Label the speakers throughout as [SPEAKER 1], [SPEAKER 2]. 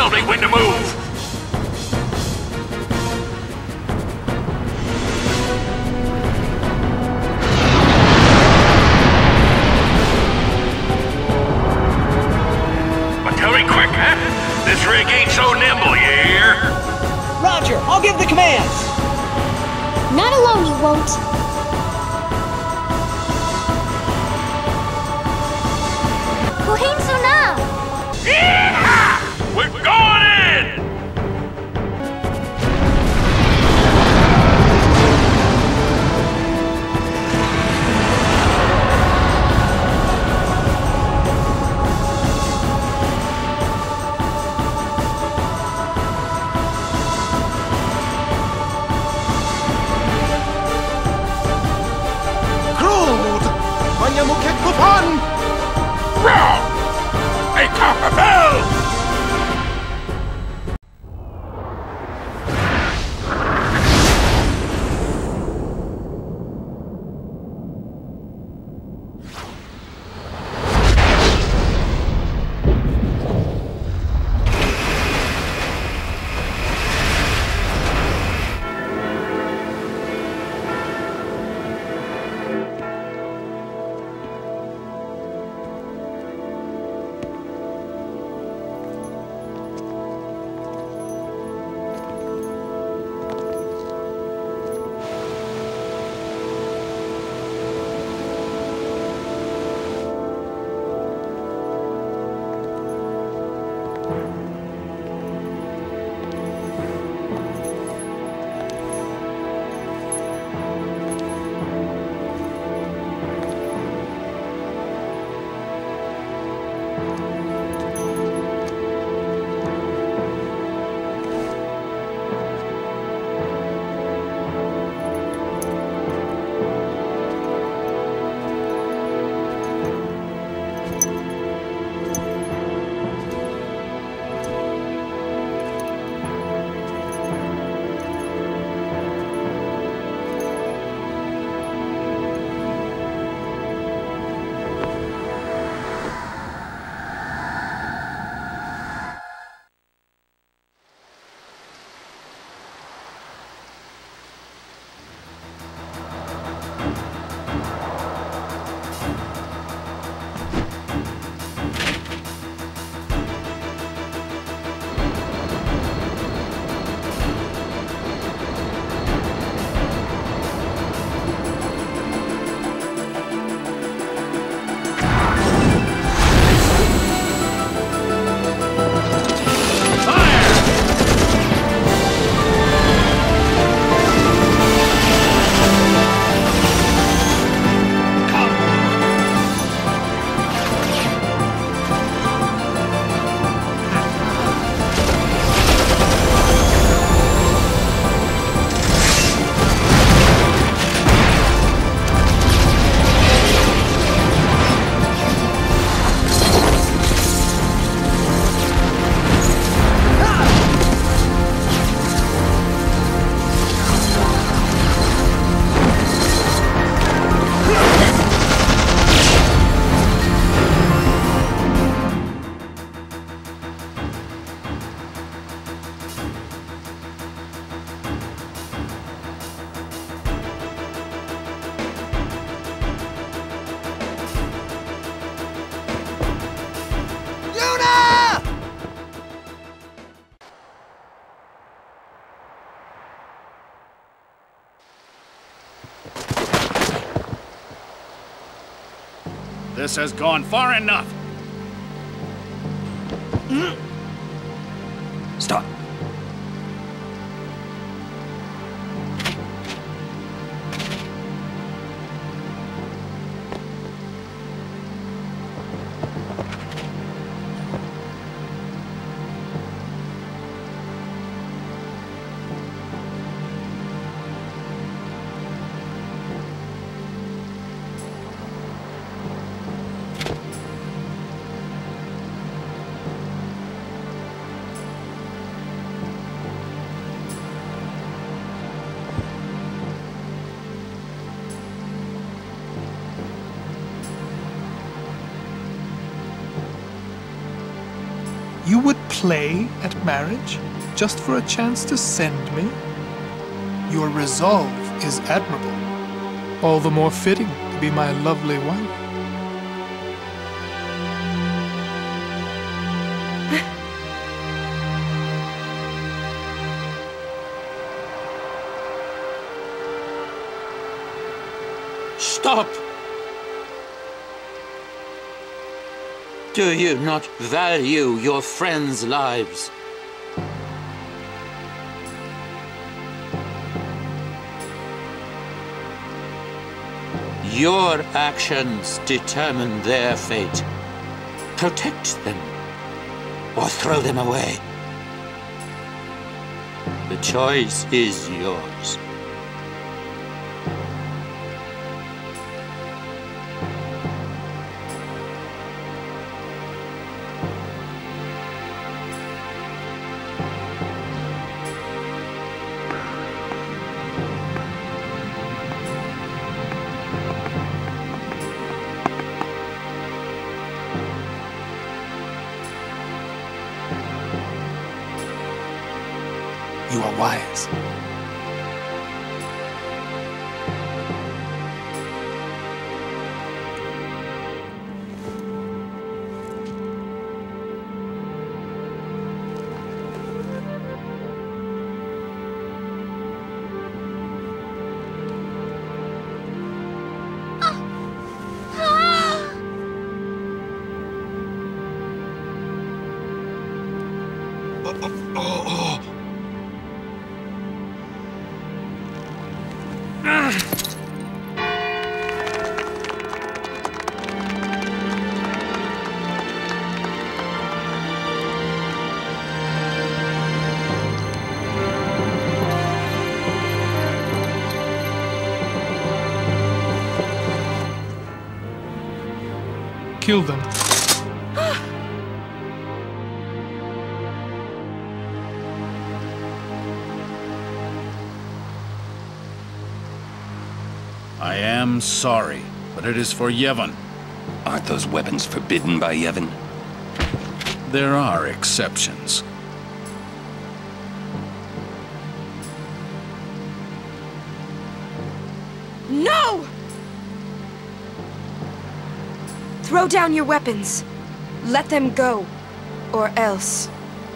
[SPEAKER 1] tell me when to move! But hurry quick, huh? This rig ain't so nimble, you hear?
[SPEAKER 2] Roger, I'll give the commands!
[SPEAKER 3] Not alone, you won't. Kuhin Suna!
[SPEAKER 1] Yeah! We're going in! Hey, Copper Bell!
[SPEAKER 4] This has gone far enough.
[SPEAKER 2] Stop.
[SPEAKER 5] play at marriage just for a chance to send me? Your resolve is admirable. All the more fitting to be my lovely wife.
[SPEAKER 6] Stop! Do you not value your friends' lives? Your actions determine their fate. Protect them, or throw them away. The choice is yours.
[SPEAKER 5] You are wise. Kill them.
[SPEAKER 4] I am sorry, but it is for Yevon.
[SPEAKER 7] Aren't those weapons forbidden by Yevon?
[SPEAKER 4] There are exceptions.
[SPEAKER 8] No! Throw down your weapons. Let them go, or else.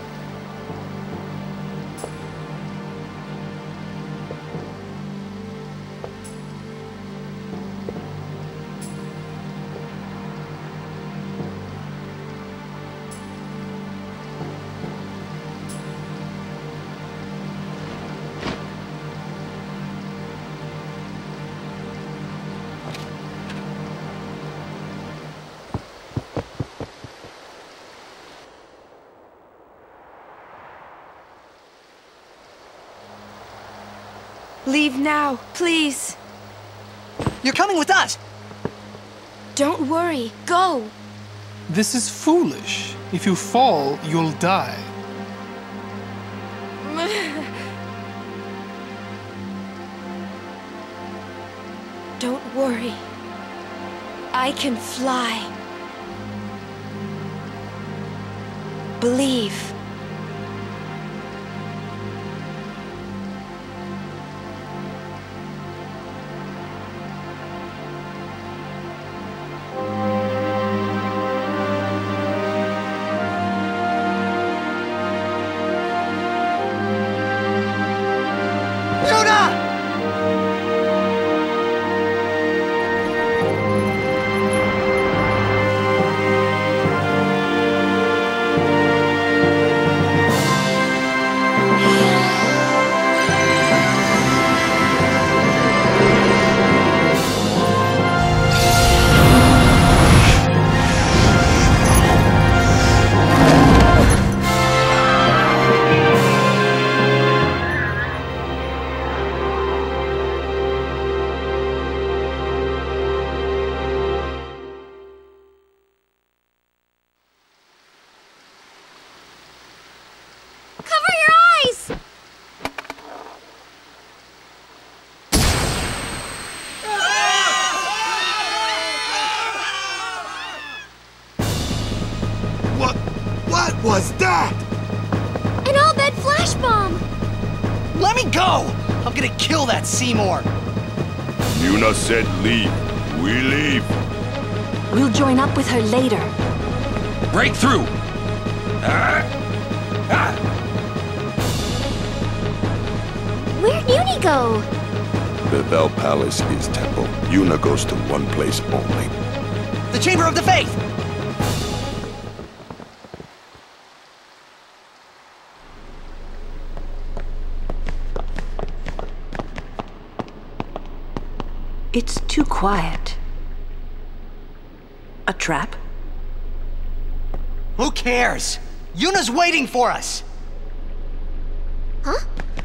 [SPEAKER 8] Leave now, please.
[SPEAKER 2] You're coming with us!
[SPEAKER 8] Don't worry. Go!
[SPEAKER 5] This is foolish. If you fall, you'll die.
[SPEAKER 8] Don't worry. I can fly. Believe.
[SPEAKER 9] What was that?
[SPEAKER 2] Let me go! I'm gonna kill that Seymour!
[SPEAKER 1] Yuna said leave. We leave.
[SPEAKER 8] We'll join up with her later.
[SPEAKER 7] Break through!
[SPEAKER 3] Where'd Uni go?
[SPEAKER 1] Bevelle Palace is temple. Yuna goes to one place only.
[SPEAKER 2] The Chamber of the Faith!
[SPEAKER 9] It's too quiet. A trap?
[SPEAKER 2] Who cares? Yuna's waiting for us!
[SPEAKER 3] Huh?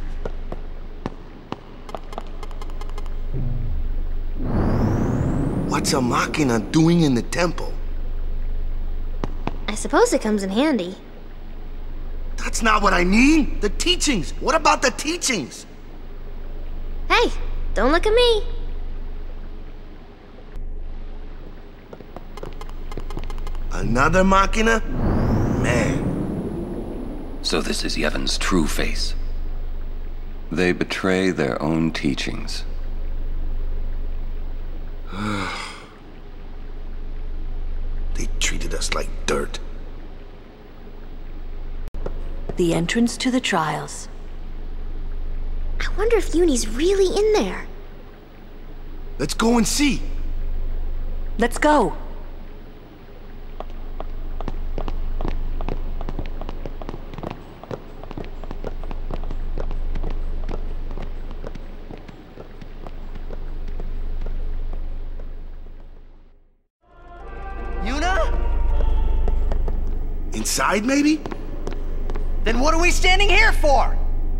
[SPEAKER 10] What's a Machina doing in the temple?
[SPEAKER 3] I suppose it comes in handy.
[SPEAKER 10] That's not what I mean! The teachings! What about the teachings?
[SPEAKER 3] Hey, don't look at me.
[SPEAKER 10] Another Machina? Man.
[SPEAKER 7] So this is Yevon's true face. They betray their own teachings.
[SPEAKER 10] They treated us like dirt.
[SPEAKER 9] The entrance to the trials.
[SPEAKER 3] I wonder if Uni's really in there.
[SPEAKER 10] Let's go and see.
[SPEAKER 9] Let's go.
[SPEAKER 10] Inside, maybe?
[SPEAKER 2] Then what are we standing here for?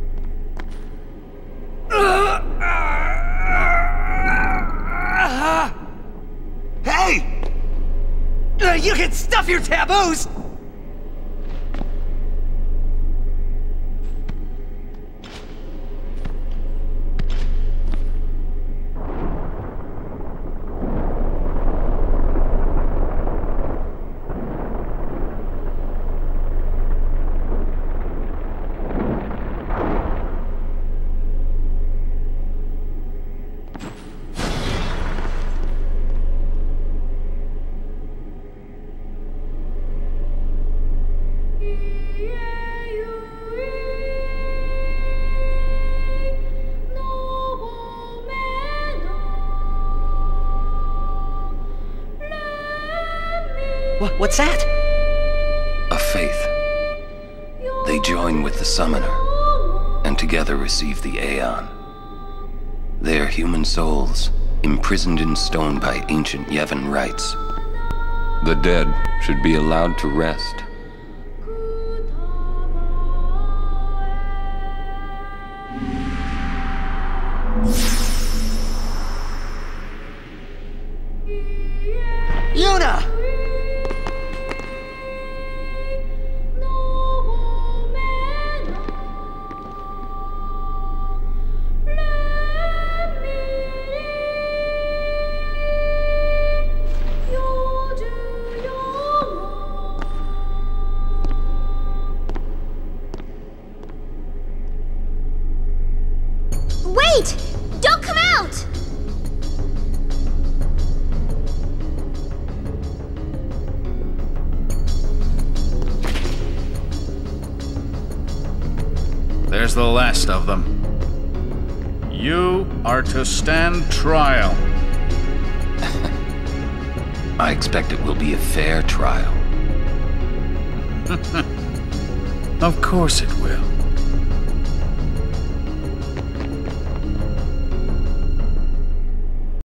[SPEAKER 10] Hey!
[SPEAKER 2] You can stuff your taboos! What's that?
[SPEAKER 7] A faith. They join with the Summoner, and together receive the Aeon. They are human souls, imprisoned in stone by ancient Yevon rites. The dead should be allowed to rest.
[SPEAKER 2] Yuna!
[SPEAKER 3] Wait! Don't come out!
[SPEAKER 4] There's the last of them. You are to stand trial.
[SPEAKER 7] I expect it will be a fair trial.
[SPEAKER 4] Of course it will.